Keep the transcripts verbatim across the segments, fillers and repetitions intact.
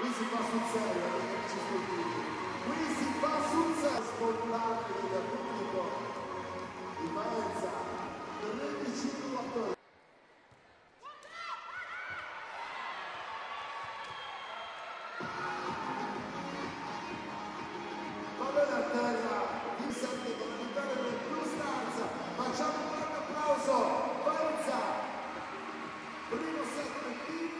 Qui si fa sul serio, amici sportivi. Qui si fa sul serio. Spontanei dal pubblico di Faenza. tredici quattordici. Pallone a terra, Vincent con la vittoria del Blue Stars. Facciamo un grande applauso. Faenza. Primo set per Pini.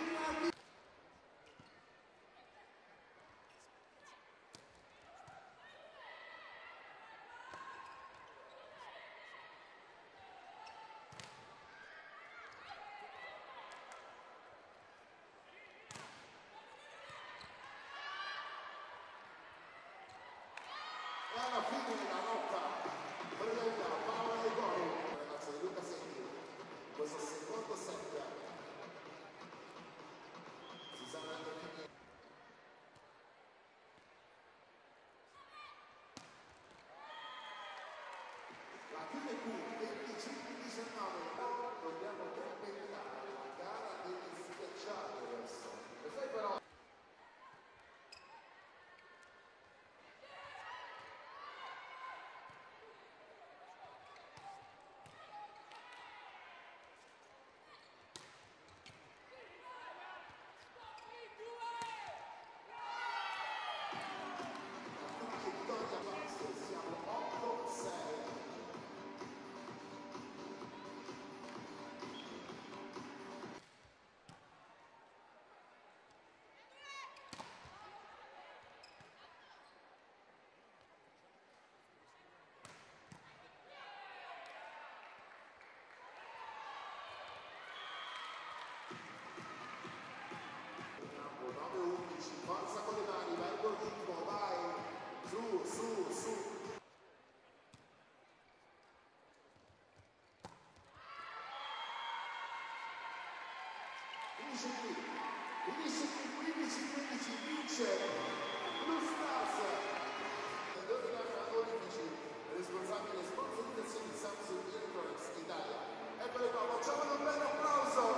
E alla fine la lotta previa Paola e Gori, ragazzi di Luca Secchi, questo secondo set si sa anche finire. La fine qui venticinque diciannove, dobbiamo completare la gara degli schiacciati adesso. E poi però nove undici, forza con le mani, vai col ritmo, vai, su, su, su. Finisce qui, finisce qui, quindici quindici, vince Blue Stars. Dottor Bonifici, responsabile sponsorizzazione di Samsung Electronics Italia. Eccole qua, facciamo un bel applauso.